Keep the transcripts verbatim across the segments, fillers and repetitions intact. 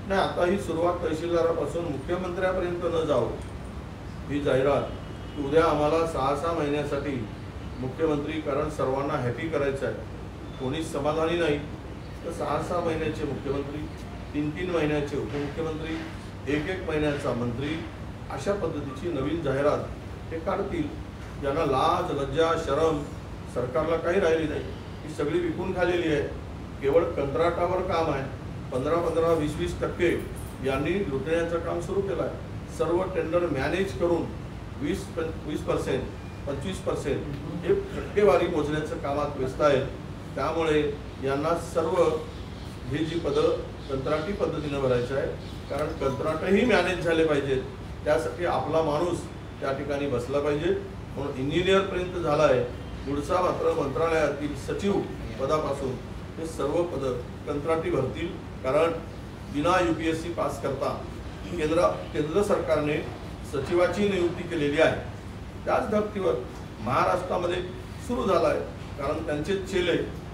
नाही, आता ही सुरुवात तहसीलदारापासून मुख्यमंत्र्यापर्यंत न जाऊ ही जाहिरात उद्या आम्हाला सहा सहा महिन्यासाठी मुख्यमंत्री, कारण सर्वांना हॅपी करायचं आहे, कोणीच समाधानी नाही, तर सहा सहा महिन्याचे मुख्यमंत्री, तीन तीन महिन्याचे उपमुख्यमंत्री, एक एक महिन्याचा मंत्री, अशा पद्धतीची नवीन जाहिरात हे काढतील. ज्यांना लाज लज्जा शरम सरकारला काही राहिली नाही, ही सगळी विकून खाल्लेली आहे. केवळ कंत्राटावर काम आहे. पंधरा पंधरा वीस वीस टक्के यांनी लुटण्याचं काम सुरू केलं आहे. सर्व टेंडर मॅनेज करून वीस वीस पर्सेंट पंचवीस पर्सेंट हे टक्केवारी मोजण्याचं कामात व्यस्त आहेत. त्यामुळे यांना सर्व हे जी पदं कंत्राटी पद्धतीनं भरायचं आहे, कारण कंत्राटही मॅनेज झाले पाहिजेत. त्यासाठी आपला माणूस त्या ठिकाणी बसला पाहिजे. म्हणून इंजिनियरपर्यंत झाला आहे. पुढचा मात्र मंत्रालयातील सचिव पदापासून हे सर्व पदं कंत्राटी भरतील. कारण बिना U P S C pass करता केंद्र केंद्र सरकारने सचिवाची नियुक्ती केलेली आहे. त्याच धर्तीवर महाराष्ट्रामध्ये सुरू झाला आहे, कारण त्यांचे चेले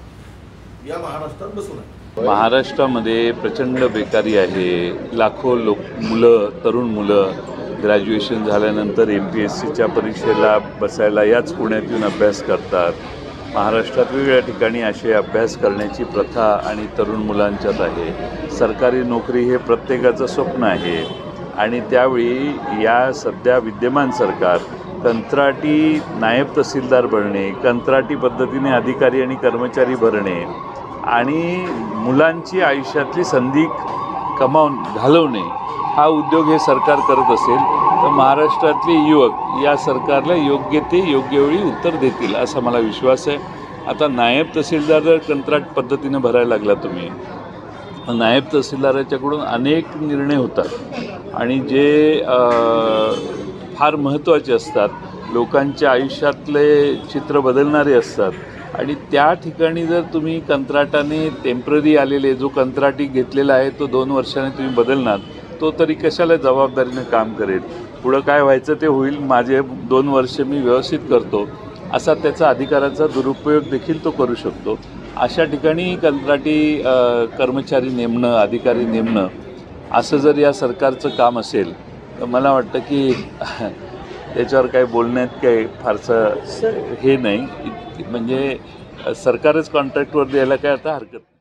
या महाराष्ट्रात बसून आहे. महाराष्ट्रामध्ये प्रचंड बेकारी आहे. लाखो लोक मुलं तरुण मुलं ग्रॅज्युएशन झाल्यानंतर एम पी एस सीच्या परीक्षेला बसायला याच पुण्यात येऊन अभ्यास करतात. महाराष्ट्रात वेगवेगळ्या ठिकाणी असे अभ्यास करण्याची प्रथा आणि तरुण मुलांच्यात आहे. सरकारी नोकरी हे प्रत्येकाचं स्वप्न आहे आणि त्यावेळी या सध्या विद्यमान सरकार कंत्राटी नायब तहसीलदार भरणे, कंत्राटी पद्धतीने अधिकारी आणि कर्मचारी भरणे आणि मुलांची आयुष्यातली संधी कमावून घालवणे हा उद्योग हे सरकार करत असेल तर महाराष्ट्रातले युवक या सरकारला योग्य ते योग्य वेळी उत्तर देतील असा मला विश्वास आहे. आता नायब तहसीलदार जर कंत्राट पद्धतीनं भरायला लागला तुम्ही, नायब तहसीलदाराच्याकडून अनेक निर्णय होतात आणि जे फार महत्त्वाचे असतात, लोकांच्या आयुष्यातले चित्र बदलणारे असतात आणि त्या ठिकाणी जर तुम्ही कंत्राटाने टेम्पररी आलेले, जो कंत्राटी घेतलेला आहे तो दोन वर्षाने तुम्ही बदलणार, तो तरी कशाला जबाबदारीनं काम करेल. पुढं काय व्हायचं ते होईल, माझे दोन वर्ष मी व्यवस्थित करतो असा त्याचा अधिकाराचा दुरुपयोग देखील तो करू शकतो. अशा ठिकाणी कंत्राटी कर्मचारी नेमणं, अधिकारी नेमणं असं जर या सरकारचं काम असेल तर मला वाटतं की त्याच्यावर काही बोलण्यात काही फारसं हे नाही. म्हणजे सरकारच कॉन्ट्रॅक्टवर द्यायला काय आता हरकत नाही.